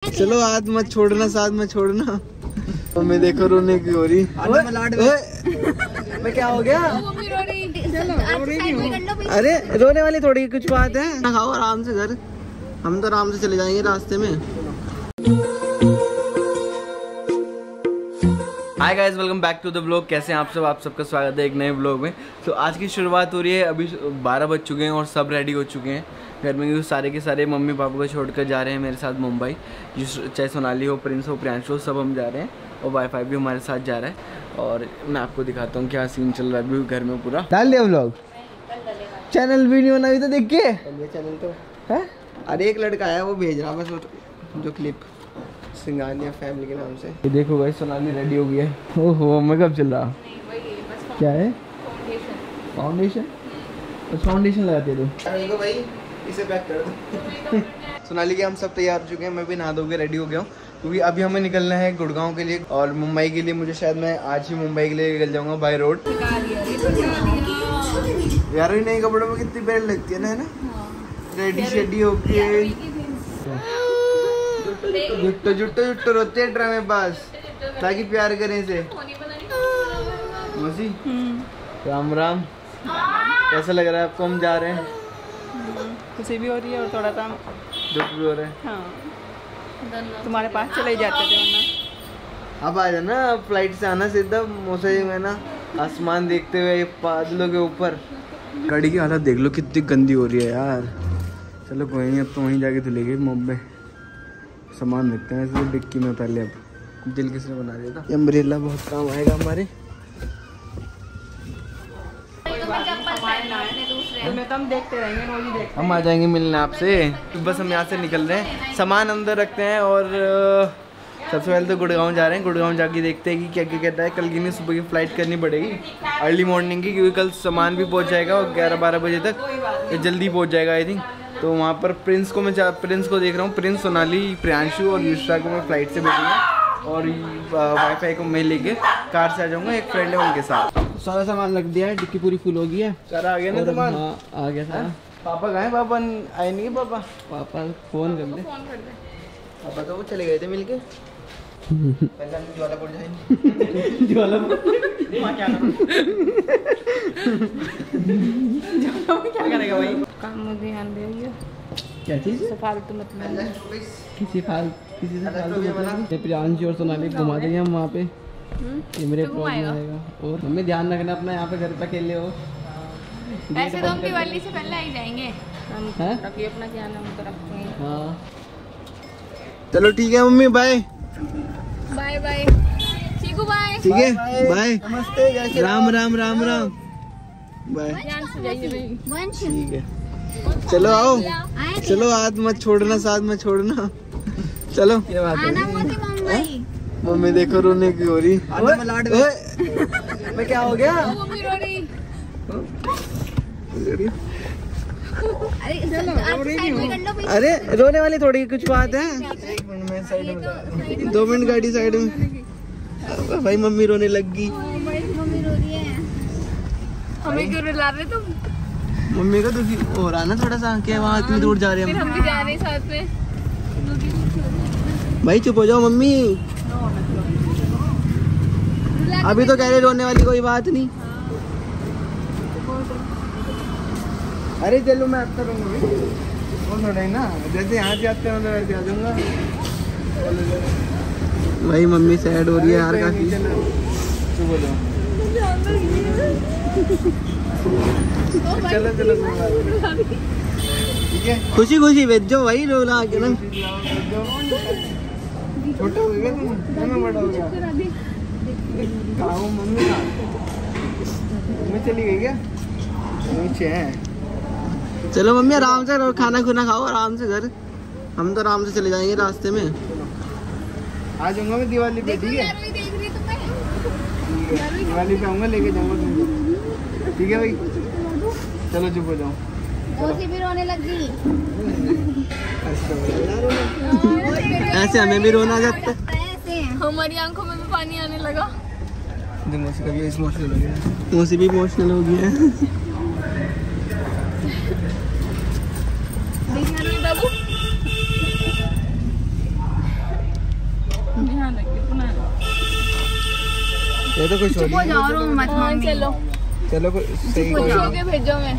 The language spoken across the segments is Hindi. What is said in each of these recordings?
चलो हाथ मत छोड़ना, साथ मत छोड़ना। मम्मी देखो रोने की हो रही। मैं क्या हो गया? अरे रोने वाली थोड़ी कुछ बात है, खाओ आराम से घर, हम तो आराम से चले जाएंगे रास्ते में। Hi guys, welcome back to the vlog. कैसे हैं आप सब? आप सबका स्वागत है एक नए व्लॉग में। तो आज की शुरुआत हो रही है। अभी 12 बज चुके हैं और सब रेडी हो चुके हैं घर में। सारे के सारे मम्मी पापा को छोड़कर जा रहे हैं मेरे साथ मुंबई। चाहे सोनाली हो, प्रिंस हो, प्रियांशु हो, सब हम जा रहे हैं और वाईफाई भी हमारे साथ जा रहा है। और मैं आपको दिखाता हूँ क्या सीन चल रहा है अभी घर में। पूरा डाल दिया व्लॉग, चैनल वीडियो बना भी तो देख के चैनल तो है। अरे एक लड़का आया वो भेज रहा बस जो क्लिप सिंगानिया फैमिली के नाम से। ये देखो भाई सोनाली रेडी हो गई है। ओहो मेकअप चल रहा। क्या है? फाउंडेशन। बस फाउंडेशन लगाते हो तो भाई इसे पैक कर दो। सोनाली के हम सब तैयार हो चुके हैं। मैं भी नहा धोके रेडी हो गया हूँ क्योंकि अभी हमें निकलना है गुड़गांव के लिए और मुंबई के लिए। मुझे शायद मैं आज ही मुंबई के लिए निकल जाऊंगा बाय रोड। यार ही नए कपड़ों में कितनी प्यारी लगती है ना रेडी शेडी होके। जुट्टो जुट्टो जुट्टो रोते हैं ड्रामे पास ताकि प्यार करें से। मौसी राम राम, कैसा लग रहा है आपको? हम जा रहे हैं, खुशी भी हो रही है और थोड़ा सा दुख भी हो रहा है। हाँ, तुम्हारे पास चले जाते थे वरना। अब आ जाना, फ्लाइट से आना सीधा मौसम में ना, आसमान देखते हुए बादलों के ऊपर। गाड़ी की हालत देख लो कितनी गंदी हो रही है यार। चलो कोई नहीं, अब तो वहीं जाके धुलेगी मुंबई। सामान देखते हैं इसलिए डिक्की में पहले। अब दिल किसने बना दिया था? ये अम्ब्रेला बहुत काम आएगा हमारे। हम देखते रहेंगे, रोज देखते। हम आ जाएंगे मिलने आपसे। तो बस हम यहाँ से निकल रहे हैं, सामान अंदर रखते हैं और सबसे पहले तो गुड़गांव जा रहे हैं। गुड़गांव जाके देखते हैं कि क्या क्या कहता है। कल की नहीं, सुबह की फ़्लाइट करनी पड़ेगी अर्ली मॉर्निंग की, क्योंकि कल सामान भी पहुँच जाएगा और 11-12 बजे तक जल्दी पहुँच जाएगा आई थिंक। तो वहाँ पर प्रिंस को देख रहा हूँ। प्रिंस, सोनाली, प्रियांशु और युष्रा को मैं फ़्लाइट से भेजूँगा और वाईफाई को मैं लेके कार से आ जाऊँगा। एक फ्रेंड है उनके साथ। सारा सामान रख दिया है, डिक्की पूरी फुल हो गई है। सारा आ गया ना सामान? हाँ आ गया था। पापा कहाँ हैं? पापा आए नहीं? पापा फ़ोन कर दे। पापा तो वो चले गए थे मिलके। पहले हम ज्वालापुर जाएंगे। ज्वालापुर क्या करेगा भाई? काम में ध्यान दे। क्या चीज़? फालतू मतलब किसी से फालतू। प्रियांशु और सोनाली घुमा देंगे हम वहाँ पे। मेरे आएगा। और हमें ध्यान रखना अपना, यहाँ पे घर पे अकेले हो। ऐसे तो हम दिवाली से पहले आई जाएंगे। रखिए अपना ध्यान, हम तो रखते हैं। हाँ चलो ठीक है mummy, bye bye bye. Chiku bye. ठीक है बाय। नमस्ते। राम राम राम राम। बाय। ध्यान से जाइए भाई। ठीक है चलो आओ। चलो हाथ मत छोड़ना, साथ मत छोड़ना। चलो क्या बात है? मम्मी देखो रोने की हो रही। मैं क्या हो गया? मम्मी रो रही। अरे रोने वाली थोड़ी कुछ बात है। 1 मिनट में साइड में, 2 मिनट गाड़ी साइड में। भाई मम्मी रोने लग गई। मम्मी रो रही है। हमें क्यों रुला रहे तुम? मम्मी का दुखी हो रहा ना थोड़ा सा, क्या वहाँ इतनी दूर जा रहे हैं हम भी जा रहे हैं साथ में। भाई चुप हो जाओ मम्मी। अभी तो कह रहे रोने वाली कोई बात नहीं। अरे चलो मैं आता रहूँगा वो थोड़ा ही ना, जैसे यहाँ से आते हैं वैसे आ जाऊँगा। भाई मम्मी सैड हो रही है यार काफी। चलो चलो ठीक है, खुशी खुशी भेजो भाई, रोला के ना। छोटा हो गया तुम, बड़ा हो गया। मम्मी चली गई क्या? नीचे है। चलो मम्मी आराम से खाना खुना खाओ आराम से घर, हम तो आराम से चले जाएंगे रास्ते में। आ जाऊंगा मैं दिवाली पे। ठीक है दिवाली पे आऊंगा, लेके जाऊंगा तुमको। ठीक है भाई चलो चुप हो जाओ। मौसी भी रोने लगी। ऐसे हमें भी रोना आ जाता है। हमारी आंखों में भी पानी आने लगा। मौसी का भी इमोशनल हो गया। मौसी भी इमोशनल हो गया है। ये तो कुछ हो चुप जाओ रो मत मम्मी। चलो चलो सही के भेजो मैं।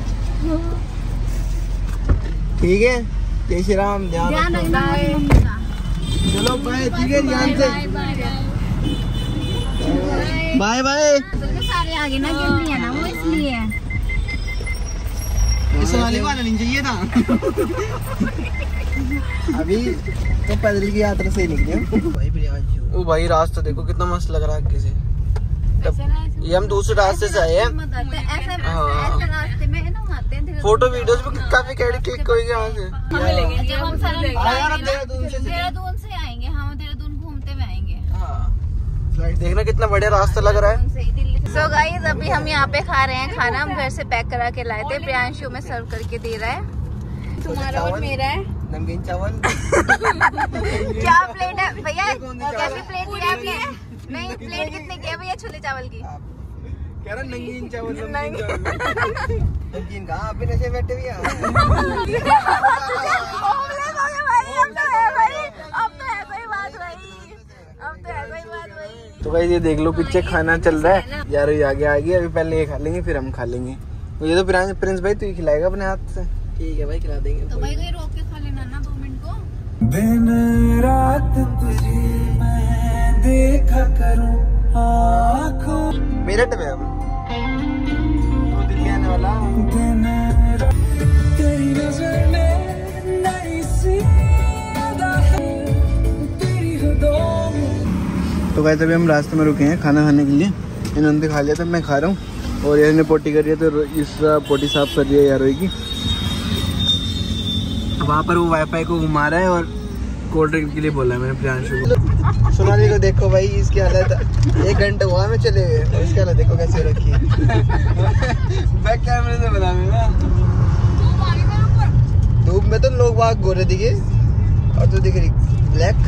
ठीक है। जय श्री राम। ध्यान रखना मम्मी का। चलो बाय। ठीक है ध्यान से बाय बाय। सारे आगे ना गिर रही है ना वो इसलिए। इस वाले को आना नहीं चाहिए था। अभी तो पैदल की यात्रा से ही निकले। ओ भाई रास्ता देखो कितना मस्त लग रहा है आगे से। ये हम दूसरे रास्ते से आए हैं। फोटो वीडियोस भी काफी क्लिक होगी यहाँ से। जब हम देहरादून से आएंगे, हम देहरादून घूमते हुए आएंगे। देखना कितना बढ़िया रास्ता लग रहा है। सो गाइस अभी हम यहाँ पे खा रहे हैं खाना। हम घर से पैक करा के लाए थे। प्रियांशु में सर्व करके दे रहा है। तुम्हारा और मेरा है नमकीन चावल। क्या प्लेट है भैया? कैसी प्लेट दिया आपने? नहीं प्लेट कितने की है भैया छोले चावल की? कह रहा नमकीन चावल। नमकीन कहाँ अभी नशे बैठे भी तो भाई ये देख लो पीछे खाना चल रहा है यार। ये आगे आ गया। अभी पहले ये खा लेंगे फिर हम खा लेंगे। ये तो प्रिंस भाई तू ही खिलाएगा अपने हाथ से। ठीक है भाई खिला देंगे। तो भाई कोई रोक के खा लेना ना 2 मिनट को। दिन रात तुझे मैं देखा करूं आँखों। मेरठ में हम तो दिल्ली आने वाला। दिन रात तेरी नजर में नई सी अदा है तेरी हदों में। तो गाइस अभी हम रास्ते में रुके हैं खाना खाने के लिए। इन्होंने खा लिया था, मैं खा रहा हूँ। और यार ने पोटी कर रही है तो इस पोटी साफ कर रही है यारों की। वहाँ पर वो वाईफाई को घुमा रहा है और कोल्ड ड्रिंक के लिए बोला है मैंने प्रियांशु को। सोनाली को देखो भाई इसकी हालत। 1 घंटा हुआ में चले गए। इसकी हालत देखो कैसे रखी है। बैक कैमरे से बना ना। धूप में तो लोग वहाँ गोरे दिखे और तू दिख रही ब्लैक।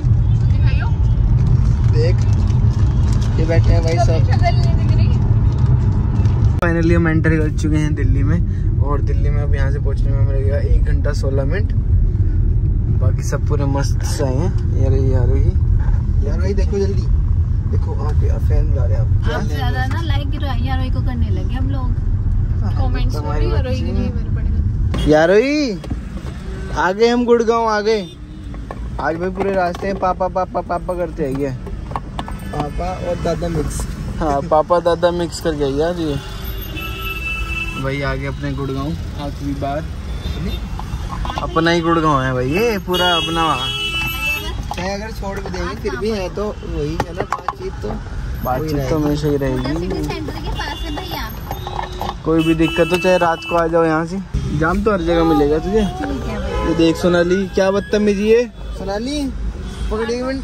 देख ये बैठे हैं भाई सब। फाइनली हम एंटर कर चुके हैं दिल्ली में। और दिल्ली में अब यहाँ से पहुँचने में लगेगा 1 घंटा 16 मिनट। बाकी सब पूरे मस्त से आए हैं। यार भाई देखो जल्दी देखो आप फैन गा रहे हैं आप ज्यादा ना लाइक यारोई को करने लगे हम लोग। कमेंट्स में भी यारोई की नहीं मेरे पड़ेगा। यारोई आगे हम गुड़गांव आगे। आज भाई पूरे रास्ते में पापा पापा पापा करते आइए। पापा और दादा मिक्स। हाँ पापा दादा मिक्स कर गया यार। ये भाई आगे अपने गुड़गांव आखिरी बार अपना ही गुड़गांव है भाई। ये पूरा अपना है। अगर छोड़ भी देंगे फिर भी है तो वही है ना। बातचीत तो हमेशा ही रहेगी। सेंटर के पास है भैया। कोई भी दिक्कत हो चाहे रात को आ जाओ यहाँ से। जाम तो हर जगह मिलेगा तुझे। ये देख सोनाली क्या बदतमीजी है। सोनाली पकड़िए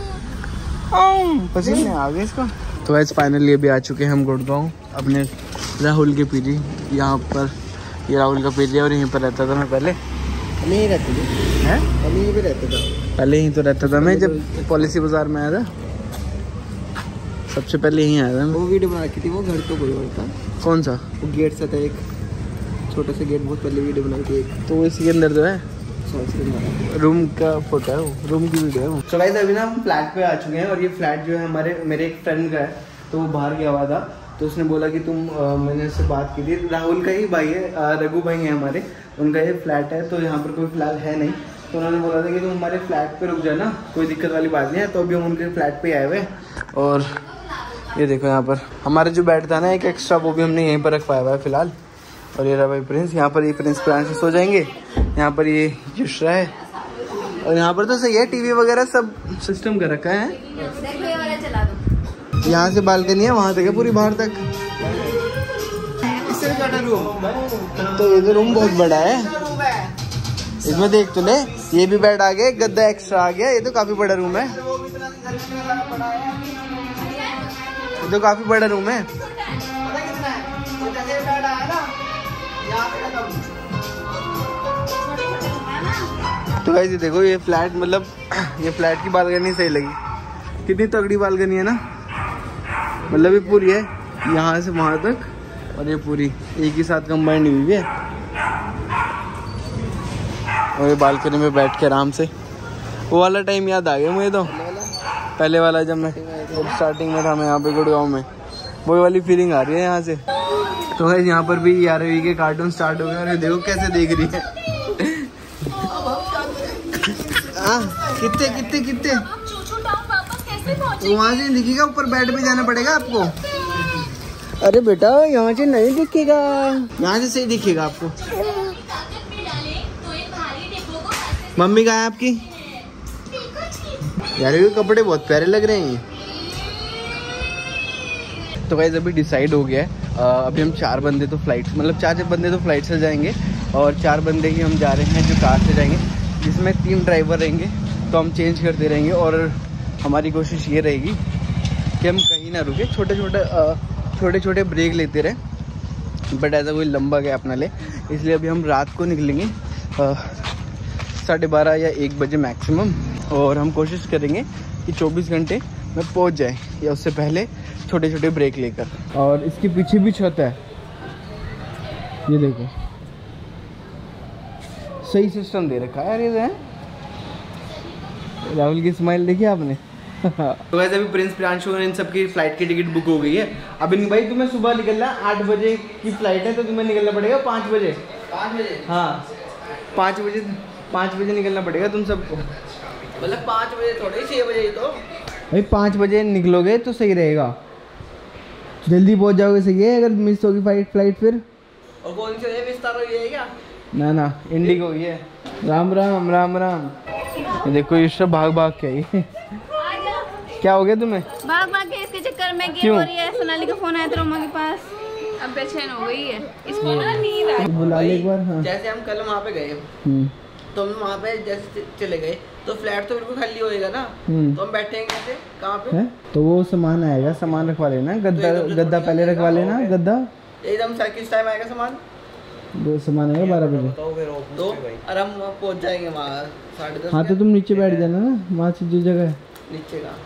पसीने आ गए इसका। तो वैसे फाइनली अभी आ चुके हैं हम गुड़गांव अपने राहुल के पीजी। यहाँ पर ये राहुल का पीजी है और यहीं पर रहता था मैं पहले। नहीं रहते थे हैं? यहीं पे रहता था पहले। यहीं तो रहता था मैं जब पॉलिसी बाजार में आया था। सबसे पहले यहीं आया था। वो वीडियो बना रखी थी वो घर तो कोई और था। कौन सा? वो गेट सा था एक छोटा सा गेट। बहुत पहले वीडियो बनाई थी एक। तो इसी के अंदर जो है रूम का फोटो है। वो रूम की वीडियो है वो। तो गाइस अभी ना हम फ्लैट पे आ चुके हैं। और ये फ्लैट जो है मेरे एक फ्रेंड का है। तो वो बाहर गया हुआ था तो उसने बोला कि तुम मैंने उससे बात की थी। राहुल का ही भाई है, रघु भाई है हमारे। उनका ये फ्लैट है तो यहाँ पर कोई फिलहाल है नहीं। तो उन्होंने बोला था कि तुम हमारे फ्लैट पे रुक जाना, कोई दिक्कत वाली बात नहीं है। तो अभी हम उनके फ्लैट पे आए हुए। और ये देखो यहाँ पर हमारा जो बेड था ना एक एक्स्ट्रा, वो भी हमने यहीं पर रखवाया हुआ है फिलहाल। और ये रहा भाई प्रिंस। यहाँ पर ये प्रिंस प्रियांशु सो जाएंगे। यहाँ पर ये युश्रा है। और यहाँ पर तो सही है, टीवी वगैरह सब सिस्टम कर रखा है। यहाँ से बालकनी है वहाँ तक है पूरी बाहर तक। इससे बड़ा रूम तो ये तो रूम बहुत बड़ा है। इसमें देख तो ले ये भी बेड आ गया, गद्दा एक्स्ट्रा आ गया। ये तो काफी बड़ा रूम है। ये तो काफी बड़ा रूम है। तो गाइस ये देखो ये फ्लैट मतलब ये फ्लैट की बालकनी सही लगी। कितनी तगड़ी बालकनी है ना। मतलब ये पूरी है यहाँ से वहाँ तक और ये पूरी एक ही साथ कंबाइंड हुई है। और ये बालकनी में बैठ के आराम से वो वाला टाइम याद आ गया मुझे तो। पहले वाला जब मैं स्टार्टिंग में था मैं यहाँ पे गुड़गांव में, वो वाली फीलिंग आ रही है यहाँ से। तो है यहाँ पर भी 11वीं के कार्टून स्टार्ट हो गए और ये देखो कैसे देख रही है। कितने कितने कितने वहाँ से दिखेगा, ऊपर बेड पे जाना पड़ेगा आपको। अरे बेटा यहाँ से नहीं दिखेगा, यहाँ से सही दिखेगा आपको। मम्मी कहाँ है आपकी? यार ये कपड़े बहुत प्यारे लग रहे हैं। तो गाइस अभी डिसाइड हो गया है, अभी हम 4 बंदे तो फ्लाइट, मतलब 4 बंदे तो फ्लाइट से जाएंगे और 4 बंदे ही हम जा रहे हैं जो कार से जाएंगे, जिसमें 3 ड्राइवर रहेंगे। तो हम चेंज करते रहेंगे और हमारी कोशिश ये रहेगी कि हम कहीं ना रुके, छोटे छोटे ब्रेक लेते रहे, बट ऐसा कोई लंबा गैप ना ले। इसलिए अभी हम रात को निकलेंगे 12:30 या 1 बजे मैक्सिमम, और हम कोशिश करेंगे कि 24 घंटे में पहुंच जाए या उससे पहले, छोटे छोटे ब्रेक लेकर। और इसके पीछे भी छत है, ये देखो सही सिस्टम दे रखा है यार। ये राहुल की स्माइल देखी आपने? तो वैसे अभी प्रिंस प्रियांशु इन सबकी फ्लाइट की टिकट बुक हो गई है। अभी भाई तुम्हें सुबह निकलना 8 बजे की फ्लाइट है, तो तुम्हें निकलना पड़ेगा 5 बजे। 5 बजे? हाँ 5 बजे निकलना पड़ेगा तुम सबको। मतलब 5 बजे थोड़े, 6 बजे ही तो भाई। 5 बजे निकलोगे तो सही रहेगा, जल्दी पहुंच जाओगे सही है। अगर मिस होगी फ्लाइट फिर। और कौन सी है विस्तारा, ये है क्या? ना इंडिगो ये। राम राम राम राम। देखो ये भाग भाग के आई। क्या हो गया तुम्हें? भाग के इसके चक्कर में गेम हो रही है। सोनाली का फोन आया था रोमा के पास, अब बेचैन हो गई है। इसको ना नींद आई। बुला ले एक बार। हाँ। जैसे हम कल वहाँ पे गए, तो हम वहाँ पे जैसे चले गए तो फ्लैट तो बिल्कुल खाली होएगा ना, तो हम बैठेंगे कैसे, कहाँ पे? तो वो सामान आएगा, सामान रखवा लेना। गद्दा पहले रखवा लेना, गद्दा एकदम सर। किस टाइम आएगा सामान? सामान आएगा 12 बजे। तो और हम पहुँच जाएंगे वहाँ 10:30। हाँ तो तुम नीचे बैठ जाना ना, वहाँ से जो जगह है नीचे का।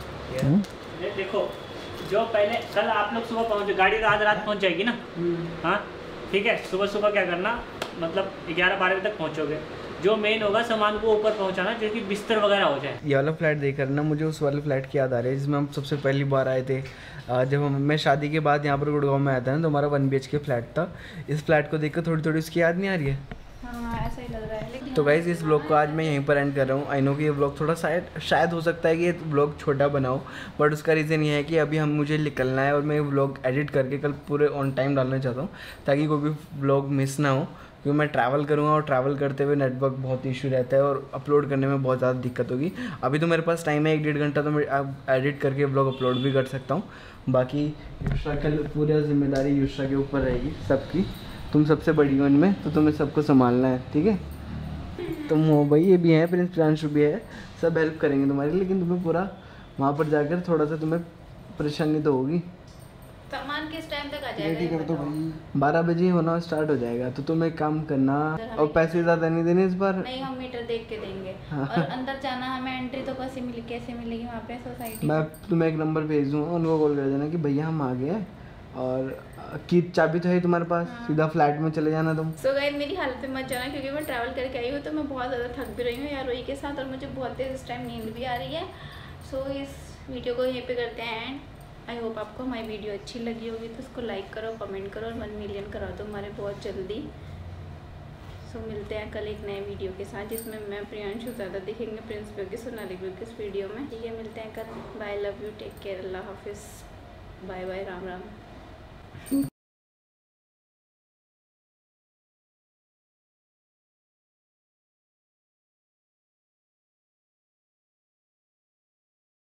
देखो जो पहले कल आप लोग सुबह पहुँचे, गाड़ी आज रात पहुँच जाएगी ना। हाँ ठीक है, सुबह क्या करना, मतलब 11-12 बजे तक पहुँचोगे। जो मेन होगा सामान को ऊपर पहुँचाना, जो कि बिस्तर वगैरह हो जाए। ये वाला फ्लैट देखकर ना मुझे उस वाले फ्लैट की याद आ रही है जिसमें हम सबसे पहली बार आए थे। जब मैं शादी के बाद यहाँ पर गुड़गांव में आया था ना, तो हमारा 1 BHK फ्लैट था। इस फ्लैट को देखकर थोड़ी उसकी याद नहीं आ रही है? हाँ ऐसा ही लग रहा है। लेकिन तो गाइस इस ब्लॉग को आज मैं यहीं पर एंड कर रहा हूँ। आई नो कि ये ब्लॉग थोड़ा शायद हो सकता है कि ये ब्लॉग छोटा बनाओ, बट उसका रीज़न ये है कि अभी मुझे निकलना है और मैं ये ब्लॉग एडिट करके कल पूरे ऑन टाइम डालना चाहता हूँ, ताकि कोई भी ब्लॉग मिस ना हो। क्योंकि मैं ट्रैवल करूँगा और ट्रैवल करते हुए नेटवर्क बहुत इशू रहता है और अपलोड करने में बहुत ज़्यादा दिक्कत होगी। अभी तो मेरे पास टाइम है 1-1.5 घंटा, तो मैं एडिट करके ब्लॉग अपलोड भी कर सकता हूँ। बाकी युष्रा कल पूरी जिम्मेदारी युष्रा के ऊपर रहेगी सबकी। तुम सबसे बड़ी हो इनमें, तो तुम्हें सबको संभालना है, ठीक है? तुम हो भाई, ये भी है, प्रिंस प्रियांशु भी है, सब हेल्प करेंगे तुम्हारी। लेकिन तुम्हें पूरा वहाँ पर जाकर थोड़ा सा तुम्हें परेशानी तो होगी। सामान किस टाइम तक आ जाएगा? 12 बजे होना स्टार्ट हो जाएगा। तो तुम एक काम करना, और पैसे ज़्यादा नहीं देने इस बार। नहीं, हम मीटर देख के देंगे। और अंदर जाना हमें, एंट्री तो कैसे मिलेगी वहाँ पे सोसाइटी? मैं तुम्हें एक नंबर भेज दूँगा, उनको कॉल कर देना कि भैया हम आ गए, और की चाबी तो है तुम्हारे पास। हाँ। सीधा फ्लैट में चले जाना तुम। सो गाइस मेरी हालत में मत जाना, क्योंकि मैं ट्रैवल करके आई हूँ, तो मैं बहुत ज़्यादा थक भी रही हूँ यार रोई के साथ, और मुझे बहुत तेज़ इस टाइम नींद भी आ रही है। सो इस वीडियो को यहीं पे करते हैं एंड। आई होप आपको हमारी वीडियो अच्छी लगी होगी, तो उसको लाइक करो, कमेंट करो और 1 मिलियन करा दो हमारे बहुत जल्दी। सो मिलते हैं कल एक नए वीडियो के साथ, जिसमें मैं प्रियांशु ज़्यादा दिखेंगे, प्रिंस की सोनाली की इस वीडियो में। ठीक है, मिलते हैं कल। Bye, love you, take care, अल्लाह हाफिज़, बाय बाय, राम राम।